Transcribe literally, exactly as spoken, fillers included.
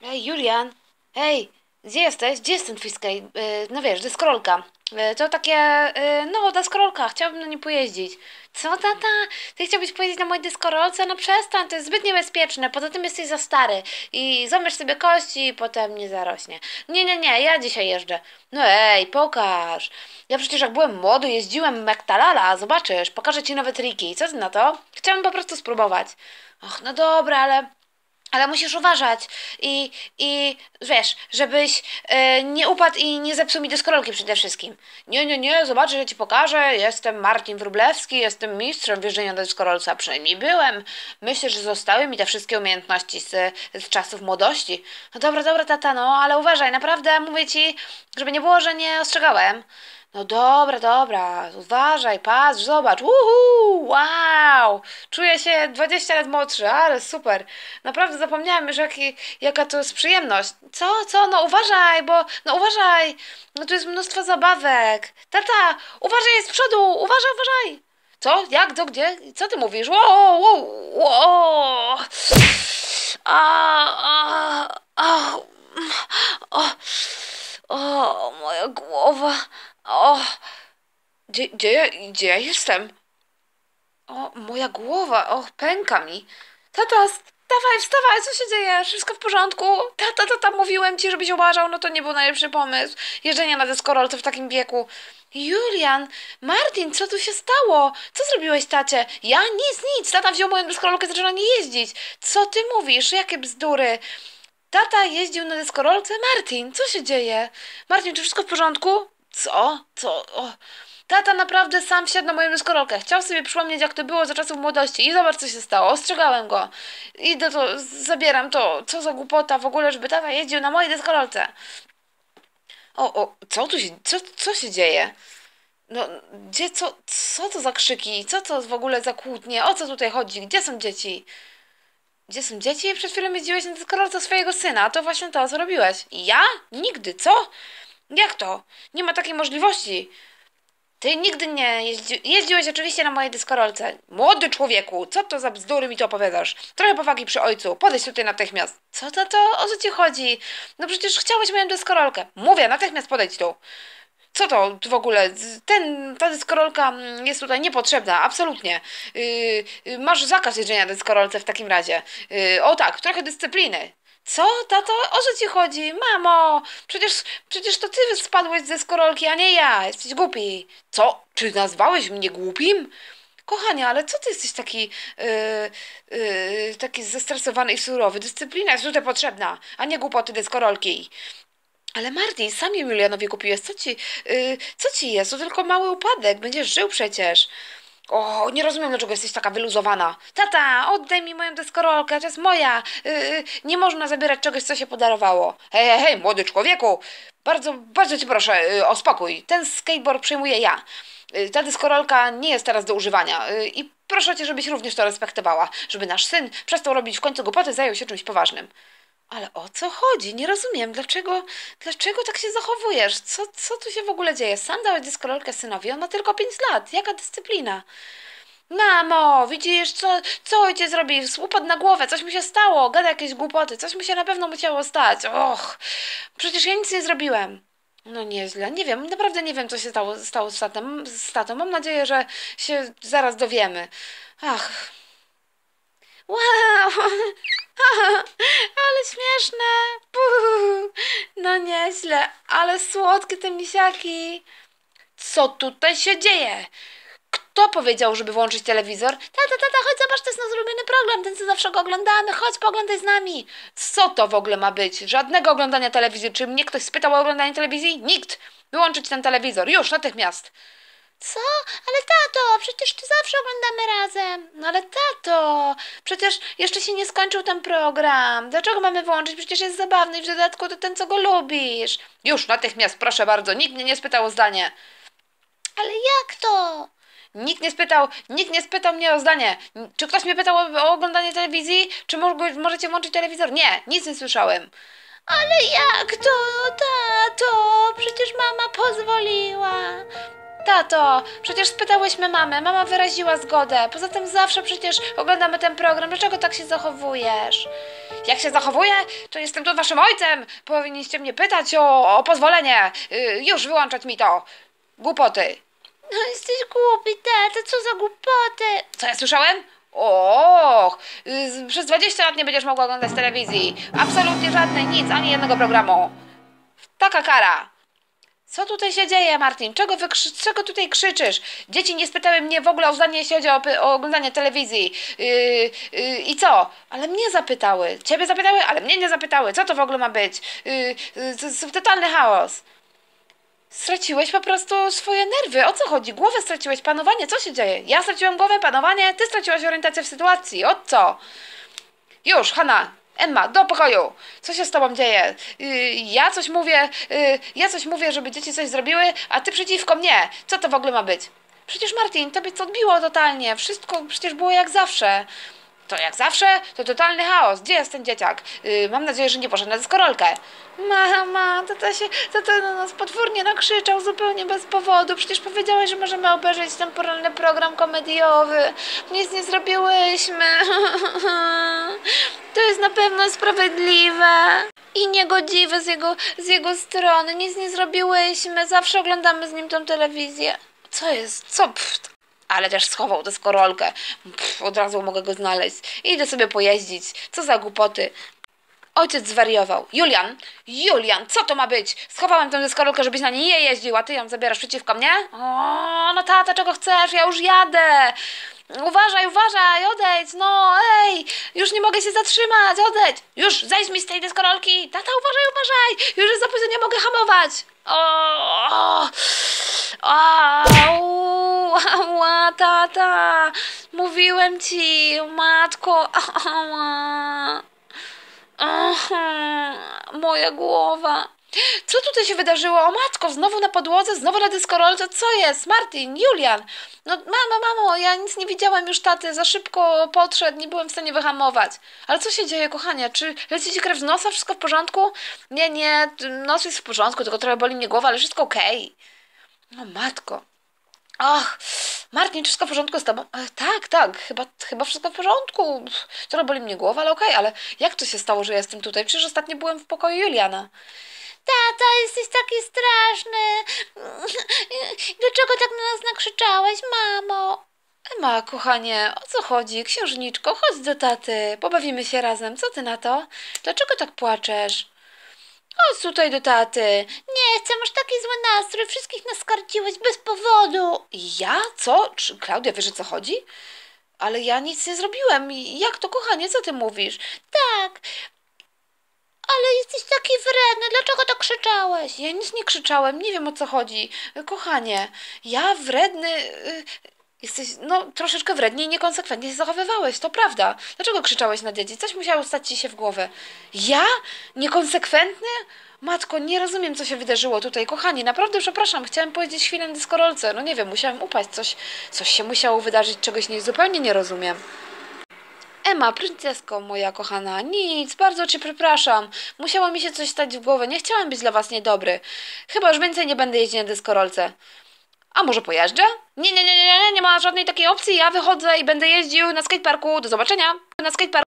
Ej, Julian! Ej, gdzie jesteś? Gdzie jest ten twój skate? Yy, no wiesz, deskorolka. Yy, to takie, yy, no, deskorolka. Chciałabym na nim pojeździć. Co, tata? Ty chciałbyś pojeździć na mojej deskorolce? No przestań, to jest zbyt niebezpieczne. Poza tym jesteś za stary. I złamiesz sobie kości i potem nie zarośnie. Nie, nie, nie, ja dzisiaj jeżdżę. No ej, pokaż. Ja przecież jak byłem młody, jeździłem jak talala. Zobaczysz, pokażę ci nowe triki. Co ty na to? Chciałbym po prostu spróbować. Och, no dobra, ale... Ale musisz uważać i, i wiesz, żebyś e, nie upadł i nie zepsuł mi deskorolki przede wszystkim. Nie, nie, nie, zobaczysz, ja ci pokażę. Jestem Martin Wróblewski, jestem mistrzem w jeżdżeniu na deskorolce, a przynajmniej byłem. Myślę, że zostały mi te wszystkie umiejętności z, z czasów młodości. No dobra, dobra, tata, no, ale uważaj, naprawdę, mówię ci, żeby nie było, że nie ostrzegałem. No dobra, dobra, uważaj, patrz, zobacz, uhu, wow, czuję się dwadzieścia lat młodszy, ale super, naprawdę zapomniałam już jaki, jaka to jest przyjemność. Co, co, no uważaj, bo, no uważaj, no tu jest mnóstwo zabawek. Tata, uważaj, jest z przodu, uważaj, uważaj. Co, jak, co, gdzie, co ty mówisz? Wow, wow, wow. A, a, a, o, o, moja głowa. O, gdzie, gdzie, ja- gdzie ja jestem? O, moja głowa, o, pęka mi. Tata, wstawaj, wstawaj, co się dzieje? Wszystko w porządku? Tata, tata, mówiłem ci, żebyś uważał, no to nie był najlepszy pomysł. Jeżdżenie na deskorolce w takim wieku. Julian, Martin, co tu się stało? Co zrobiłeś, tacie? Ja? Nic, nic. Tata wziął moją deskorolkę i zaczął na niej jeździć. Co ty mówisz? Jakie bzdury? Tata jeździł na deskorolce? Martin, co się dzieje? Martin, czy wszystko w porządku? Co? Co? O. Tata naprawdę sam wsiadł na moją deskorolkę. Chciał sobie przypomnieć, jak to było za czasów młodości. I zobacz, co się stało. Ostrzegałem go. Idę to, zabieram to. Co za głupota w ogóle, żeby tata jeździł na mojej deskorolce. O, o, co tu się, co, co się dzieje? No, gdzie, co, co to za krzyki? Co to w ogóle za kłótnie? O co tutaj chodzi? Gdzie są dzieci? Gdzie są dzieci? Przed chwilą jeździłeś na deskorolce swojego syna. To właśnie to, co robiłeś. Ja? Nigdy, co? Jak to? Nie ma takiej możliwości. Ty nigdy nie jeździ... jeździłeś oczywiście na mojej deskorolce. Młody człowieku, co to za bzdury mi to opowiadasz? Trochę powagi przy ojcu. Podejdź tutaj natychmiast. Co to to? O co ci chodzi? No przecież chciałeś moją deskorolkę. Mówię, natychmiast podejdź tu. Co to w ogóle? Ten, ta deskorolka mm, jest tutaj niepotrzebna, absolutnie. Yy, yy, masz zakaz jeżdżenia na deskorolce w takim razie. Yy, o tak, trochę dyscypliny. Co, tato? O co ci chodzi? Mamo, przecież, przecież to ty spadłeś z deskorolki, a nie ja. Jesteś głupi. Co? Czy nazwałeś mnie głupim? Kochanie, ale co ty jesteś taki, yy, yy, taki zestresowany i surowy? Dyscyplina jest tutaj potrzebna, a nie głupoty deskorolki. Ale Martin, sam je Julianowi kupiłeś. Co ci, yy, co ci jest? To tylko mały upadek. Będziesz żył przecież. O, nie rozumiem, dlaczego jesteś taka wyluzowana. Tata, oddaj mi moją deskorolkę, to jest moja. Yy, nie można zabierać czegoś, co się podarowało. Hej, hej, hej, młody człowieku. Bardzo, bardzo cię proszę, yy, o spokój. Ten skateboard przejmuję ja. Yy, ta deskorolka nie jest teraz do używania. Yy, I proszę cię, żebyś również to respektowała. Żeby nasz syn przestał robić w końcu głupoty, zajął się czymś poważnym. Ale o co chodzi? Nie rozumiem. Dlaczego, dlaczego tak się zachowujesz? Co, co tu się w ogóle dzieje? Sam dałeś deskorolkę synowi, on ma tylko pięć lat. Jaka dyscyplina? Mamo, widzisz, co, co ojciec zrobił? Upadł na głowę, coś mu się stało, gada jakieś głupoty, coś mu się na pewno musiało stać. Och, przecież ja nic nie zrobiłem. No nieźle, nie wiem, naprawdę nie wiem, co się stało, stało z tatem, z tatą. Mam nadzieję, że się zaraz dowiemy. Ach, wow, ale śmieszne. Puh. No nieźle, ale słodkie te misiaki. Co tutaj się dzieje? Kto powiedział, żeby włączyć telewizor? Tata, tata, chodź zobacz, to jest nasz ulubiony program, ten co zawsze go oglądamy, chodź pooglądaj z nami. Co to w ogóle ma być? Żadnego oglądania telewizji. Czy mnie ktoś spytał o oglądanie telewizji? Nikt. Wyłączyć ten telewizor, już, natychmiast. Co? Ale tato, przecież ty zawsze oglądamy razem. No ale tato, przecież jeszcze się nie skończył ten program. Dlaczego mamy włączyć? Przecież jest zabawny i w dodatku to ten, co go lubisz. Już, natychmiast, proszę bardzo, nikt mnie nie spytał o zdanie. Ale jak to? Nikt nie spytał, nikt nie spytał mnie o zdanie. Czy ktoś mnie pytał o, o oglądanie telewizji? Czy mo możecie włączyć telewizor? Nie, nic nie słyszałem. Ale jak to, tato? Przecież mama pozwoliła. Tato, przecież spytałyśmy mamę, mama wyraziła zgodę. Poza tym zawsze przecież oglądamy ten program. Dlaczego tak się zachowujesz? Jak się zachowuję, to jestem tu waszym ojcem. Powinniście mnie pytać o, o pozwolenie. Yy, już wyłączać mi to. Głupoty. No jesteś głupi, tato, co za głupoty. Co ja słyszałem? Och, yy, przez dwadzieścia lat nie będziesz mogła oglądać telewizji. Absolutnie żadnej, nic, ani jednego programu. Taka kara. Co tutaj się dzieje, Martin? Czego, wy krzy czego tutaj krzyczysz? Dzieci nie spytały mnie w ogóle o zdanie, jeśli chodzi o, o oglądanie telewizji. Yy, yy, I co? Ale mnie zapytały. Ciebie zapytały, ale mnie nie zapytały. Co to w ogóle ma być? Yy, yy, to jest totalny chaos. Straciłeś po prostu swoje nerwy. O co chodzi? Głowę straciłeś, panowanie. Co się dzieje? Ja straciłam głowę, panowanie. Ty straciłaś orientację w sytuacji. O co? Już, Hanna. Emma, do pokoju! Co się z tobą dzieje? Yy, ja coś mówię, yy, ja coś mówię, żeby dzieci coś zrobiły, a ty przeciwko mnie. Co to w ogóle ma być? Przecież Martin, tobie co odbiło totalnie. Wszystko przecież było jak zawsze. To jak zawsze? To totalny chaos. Gdzie jest ten dzieciak? Yy, mam nadzieję, że nie poszedł na deskorolkę. Mama, tata się, tata na nas potwornie nakrzyczał zupełnie bez powodu. Przecież powiedziałeś, że możemy obejrzeć ten poranny program komediowy. Nic nie zrobiłyśmy. To jest na pewno sprawiedliwe i niegodziwe z jego, z jego strony. Nic nie zrobiłyśmy. Zawsze oglądamy z nim tą telewizję. Co jest? Co? Pff. Ale też schował deskorolkę. Pff, od razu mogę go znaleźć. Idę sobie pojeździć. Co za głupoty. Ojciec zwariował. Julian, Julian, co to ma być? Schowałem tę deskorolkę, żebyś na niej nie jeździł, a ty ją zabierasz przeciwko mnie? O, no tata, czego chcesz? Ja już jadę. Uważaj, uważaj, odejdź, no, ej, już nie mogę się zatrzymać, odejdź. Już, zejdź mi z tej deskorolki. Tata, uważaj, uważaj, już jest za późno, nie mogę hamować. O, au, ała, tata, mówiłem ci, matko, ała. Aha, moja głowa. Co tutaj się wydarzyło? O matko, znowu na podłodze, znowu na deskorolce. Co jest? Martin, Julian. No mamo, mamo, ja nic nie widziałam już taty. Za szybko podszedł, nie byłem w stanie wyhamować. Ale co się dzieje, kochanie? Czy leci ci krew z nosa? Wszystko w porządku? Nie, nie, nos jest w porządku, tylko trochę boli mnie głowa, ale wszystko okej. Okay. No matko. Ach, Martin, czy wszystko w porządku z tobą? E, tak, tak, chyba, chyba wszystko w porządku. Trochę boli mnie głowa, ale okej, okay. Ale jak to się stało, że jestem tutaj? Przecież ostatnio byłem w pokoju Juliana. Tata, jesteś taki straszny. Dlaczego tak na nas nakrzyczałeś, mamo? Emma, kochanie, o co chodzi? Księżniczko, chodź do taty, pobawimy się razem. Co ty na to? Dlaczego tak płaczesz? Chodź tutaj do taty. Nie chcę, masz taki zły nastrój. Wszystkich nas skarciłeś bez powodu. Ja? Co? Czy Klaudia, wiesz, o co chodzi? Ale ja nic nie zrobiłem. Jak to, kochanie? Co ty mówisz? Tak, ale jesteś taki wredny. Dlaczego tak krzyczałeś? Ja nic nie krzyczałem. Nie wiem, o co chodzi. Kochanie, ja wredny... Jesteś, no, troszeczkę wrednie i niekonsekwentnie się zachowywałeś, to prawda. Dlaczego krzyczałeś na dzieci? Coś musiało stać ci się w głowę. Ja? Niekonsekwentny? Matko, nie rozumiem, co się wydarzyło tutaj. Kochani, naprawdę przepraszam, chciałem powiedzieć chwilę na deskorolce. No nie wiem, musiałem upaść. Coś, coś się musiało wydarzyć, czegoś nie, zupełnie nie rozumiem. Emma, princesko moja kochana, nic, bardzo cię przepraszam. Musiało mi się coś stać w głowę, nie chciałam być dla was niedobry. Chyba już więcej nie będę jeździć na deskorolce. A może pojeżdżę? Nie, nie, nie, nie, nie, nie ma żadnej takiej opcji. Ja wychodzę i będę jeździł na skateparku. Do zobaczenia. Na skateparku.